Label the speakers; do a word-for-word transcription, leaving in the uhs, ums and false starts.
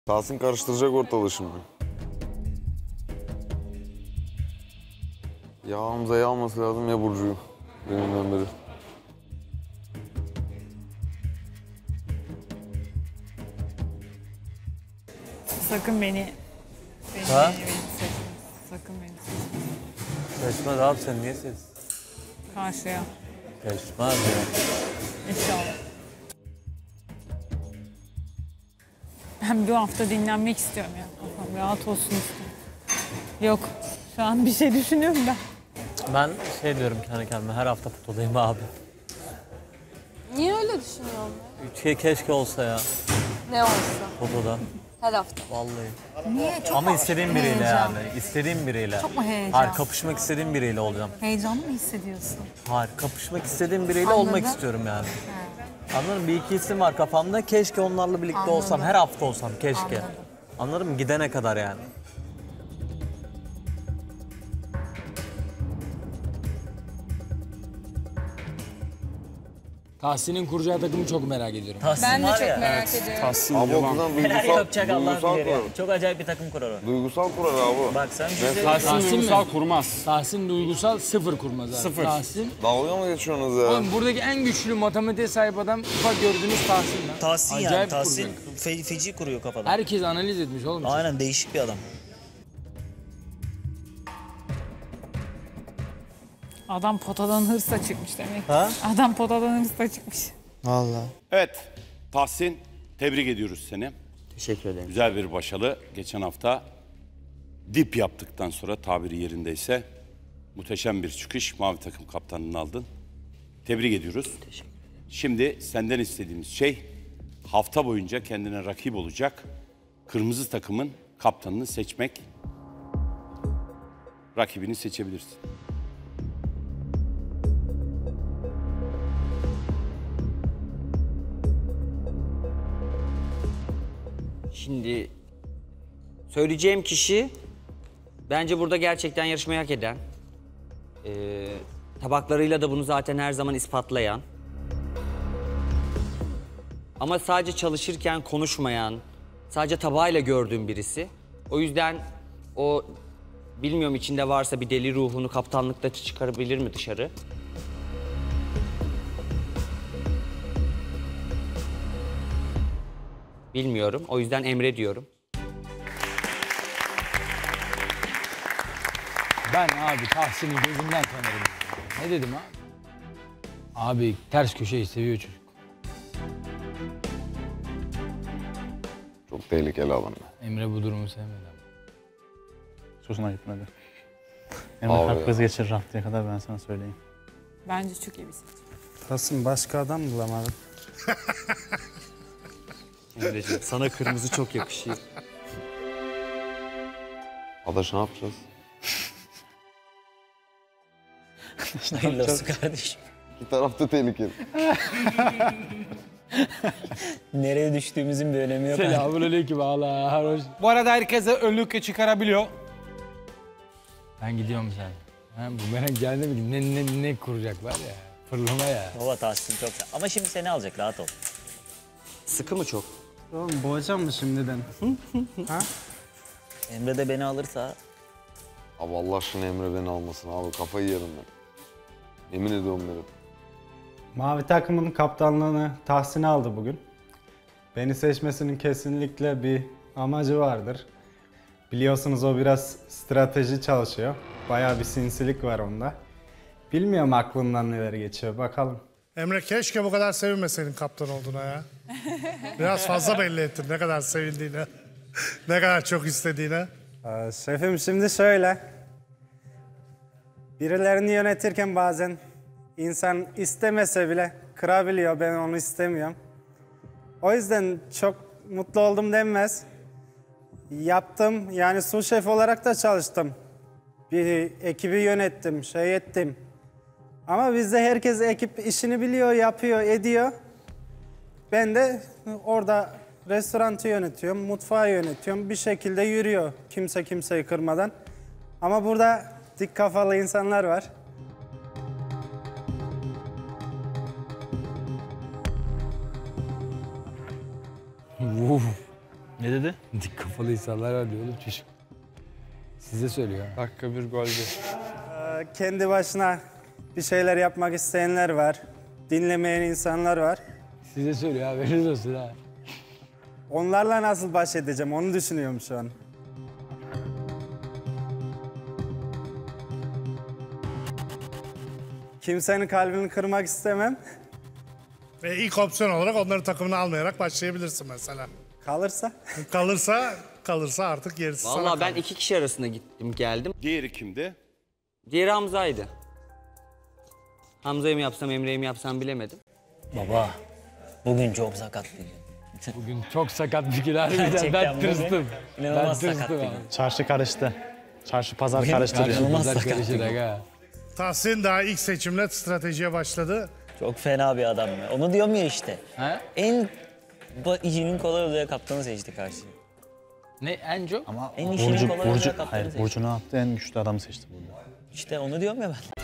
Speaker 1: Tahsin karıştıracak ortalığı şimdi. Ya Hamza'yı alması lazım ya Burcu'yu. Deminden beri.
Speaker 2: Sakın beni... Beni,
Speaker 3: Ha?
Speaker 2: beni, beni seçme. Sakın beni seçme.
Speaker 3: Seçmez abi sen niye seç?
Speaker 2: Karşıya.
Speaker 3: Seçmez ya.
Speaker 2: İnşallah. Ben bir hafta dinlenmek istiyorum ya. Kafam rahat olsun istiyorum. Yok. Şu an bir şey düşünüyorum da.
Speaker 3: Ben şey diyorum kendi kendime her hafta fotodayım abi.
Speaker 4: Niye öyle düşünüyorsun?
Speaker 3: Ülke keşke olsa ya
Speaker 4: Ne olsa.
Speaker 3: fotoda.
Speaker 4: Her hafta.
Speaker 3: Vallahi.
Speaker 5: Niye? Çok
Speaker 3: Ama istediğim biriyle
Speaker 5: heyecan.
Speaker 3: yani. İstediğim biriyle.
Speaker 5: Çok mu heyecan?
Speaker 3: Hayır kapışmak istediğim biriyle olacağım.
Speaker 5: Heyecanlı mı hissediyorsun?
Speaker 3: Hayır kapışmak istediğim biriyle
Speaker 5: Anladım.
Speaker 3: olmak istiyorum yani. Anladın mı? Bir iki isim var kafamda. Keşke onlarla birlikte
Speaker 5: Anladım.
Speaker 3: olsam. Her hafta olsam keşke.
Speaker 5: Anladım.
Speaker 3: Anladın mı? Gidene kadar yani.
Speaker 6: Tahsin'in kuracağı takımı çok merak ediyorum.
Speaker 3: Tahsin
Speaker 4: Ben de
Speaker 3: var
Speaker 4: çok
Speaker 3: ya.
Speaker 4: merak ediyorum.
Speaker 1: Abi o kızdan
Speaker 7: Neler
Speaker 1: duygusal,
Speaker 7: yapacak Allah'ın
Speaker 1: duygusal
Speaker 7: bilir ya.
Speaker 1: kurar.
Speaker 7: Çok acayip bir takım kurar o.
Speaker 1: Duygusal kurar abi.
Speaker 7: Bak sen bize...
Speaker 6: Tahsin,
Speaker 8: Tahsin
Speaker 6: mi?
Speaker 8: duygusal kurmaz.
Speaker 6: Tahsin duygusal sıfır kurmaz abi.
Speaker 8: Sıfır.
Speaker 6: Tahsin.
Speaker 1: Dalga mı geçiyorsunuz ya?
Speaker 6: Oğlum buradaki en güçlü matematiğe sahip adam ufak gördüğünüz Tahsin lan.
Speaker 7: Tahsin yani.
Speaker 6: Acayip
Speaker 7: Tahsin
Speaker 6: kuracak.
Speaker 7: fe, feci kuruyor kafadan.
Speaker 6: Herkes analiz etmiş oğlum.
Speaker 7: Aynen değişik bir adam.
Speaker 2: Adam potadan hırsla çıkmış demek.
Speaker 3: Ha?
Speaker 2: Adam potadan hırsla çıkmış.
Speaker 3: Vallahi.
Speaker 8: Evet, Tahsin tebrik ediyoruz seni.
Speaker 7: Teşekkür ederim.
Speaker 8: Güzel bir başarı. Geçen hafta dip yaptıktan sonra tabiri yerindeyse muhteşem bir çıkış. Mavi takım kaptanını aldın. Tebrik ediyoruz.
Speaker 7: Teşekkür ederim.
Speaker 8: Şimdi senden istediğimiz şey hafta boyunca kendine rakip olacak kırmızı takımın kaptanını seçmek. Rakibini seçebilirsin.
Speaker 9: Şimdi söyleyeceğim kişi bence burada gerçekten yarışmayı hak eden, ee, tabaklarıyla da bunu zaten her zaman ispatlayan, ama sadece çalışırken konuşmayan, sadece tabağıyla gördüğüm birisi. O yüzden o, bilmiyorum içinde varsa bir deli ruhunu kaptanlıkta çıkarabilir mi dışarı? Bilmiyorum. O yüzden Emre diyorum.
Speaker 6: Ben abi Tahsin'i gözünden tanırım. Ne dedim abi? Abi ters köşeyi seviyor çocuk.
Speaker 1: Çok tehlikeli adam.
Speaker 6: Emre bu durumu sevmedi abi.
Speaker 10: Hoşuna gitmedi. Emre
Speaker 1: Abi
Speaker 10: kalp
Speaker 1: ya.
Speaker 10: krizi geçirir haftaya kadar ben sana söyleyeyim.
Speaker 2: Bence çok iyi bir seçim.
Speaker 10: Tasım başka adam bulamadım.
Speaker 9: Emre'ciğim sana kırmızı çok yakışıyor.
Speaker 1: Adaş ne yapacağız?
Speaker 7: Hayırlı olsun kardeşim.
Speaker 1: İki tarafta tehlikeli.
Speaker 7: Nereye düştüğümüzün bir önemi yok.
Speaker 6: Selamünaleyküm Allah hoş.
Speaker 11: Bu arada herkese önlük çıkarabiliyor.
Speaker 6: Ben gidiyorum sen. Ha, bu merak geldi mi? Ne, ne, ne kuracak var ya. Fırlama ya.
Speaker 7: Baba Tahsin çok güzel. Ama şimdi seni alacak rahat ol.
Speaker 9: Sıkı mı çok?
Speaker 10: Oğlum boğacağım mı şimdiden?
Speaker 7: Emre de beni alırsa
Speaker 1: Abi Allah aşkına Emre beni almasın abi. Kafayı yerim ben. Yemin ediyorum benim.
Speaker 10: Mavi takımın kaptanlığını Tahsin aldı bugün. Beni seçmesinin kesinlikle bir amacı vardır. Biliyorsunuz o biraz strateji çalışıyor. Bayağı bir sinsilik var onda. Bilmiyorum aklından neler geçiyor. Bakalım.
Speaker 12: Emre keşke bu kadar sevinmeseydin kaptan olduğuna ya. Biraz fazla belli ettin ne kadar sevindiğini. Ne kadar çok istediğini.
Speaker 10: Ee, şefim şimdi şöyle. Birilerini yönetirken bazen insan istemese bile kırabiliyor. Ben onu istemiyorum. O yüzden çok mutlu oldum denmez. Yaptım. Yani sous şef olarak da çalıştım. Bir ekibi yönettim, şey ettim. Ama bizde herkes ekip işini biliyor, yapıyor, ediyor. Ben de orada restoranı yönetiyorum, mutfağı yönetiyorum. Bir şekilde yürüyor kimse kimseyi kırmadan. Ama burada dik kafalı insanlar var.
Speaker 6: Uf.
Speaker 3: Ne dedi?
Speaker 6: Dik kafalı insanlar var diyor oğlum çocuk. Size söylüyor.
Speaker 11: Dakika bir gol bir.
Speaker 10: Ee, kendi başına bir şeyler yapmak isteyenler var. Dinlemeyen insanlar var.
Speaker 6: Size söylüyor haberiniz olsun ha.
Speaker 10: Onlarla nasıl baş edeceğim onu düşünüyorum şu an. Kimsenin kalbini kırmak istemem.
Speaker 12: Ve ilk opsiyon olarak onları takımına almayarak başlayabilirsin mesela.
Speaker 10: Kalırsa?
Speaker 12: Kalırsa, kalırsa artık gerisi sana
Speaker 9: Vallahi ben
Speaker 12: kalır.
Speaker 9: iki kişi arasında gittim geldim.
Speaker 8: Diğeri kimdi?
Speaker 9: Diğeri Hamza'ydı. Hamza'yı mı yapsam Emre'yi mi yapsam bilemedim.
Speaker 7: Baba, bugün çok sakat bir gün.
Speaker 6: Bugün çok sakat bir gün harbiden.
Speaker 7: Gerçekten
Speaker 6: Ben
Speaker 7: bugün
Speaker 6: tırstım. Ben
Speaker 7: inanılmaz sakat
Speaker 6: tırstım
Speaker 7: bir
Speaker 6: abi.
Speaker 7: gün.
Speaker 5: Çarşı karıştı. Çarşı pazar
Speaker 7: Bugün
Speaker 5: karıştı.
Speaker 7: karşı- İnanılmaz
Speaker 6: Pazar
Speaker 7: sakat
Speaker 6: karışır
Speaker 7: bir gün.
Speaker 6: aga.
Speaker 12: Tahsin daha ilk seçimle stratejiye başladı.
Speaker 7: Çok fena bir adam ya. Onu diyorum ya işte.
Speaker 6: Ha?
Speaker 7: En ba- işinin kolay olacağı kaptanı seçti karşıya.
Speaker 6: Ne Enco?
Speaker 5: Ama
Speaker 7: En işinin
Speaker 5: Burcu,
Speaker 7: kolay
Speaker 5: Burcu,
Speaker 7: olacağı kaptanı
Speaker 5: hayır,
Speaker 7: seçti.
Speaker 5: Burcu ne yaptı? En güçlü adamı seçti burada.
Speaker 7: İşte onu diyorum ya ben.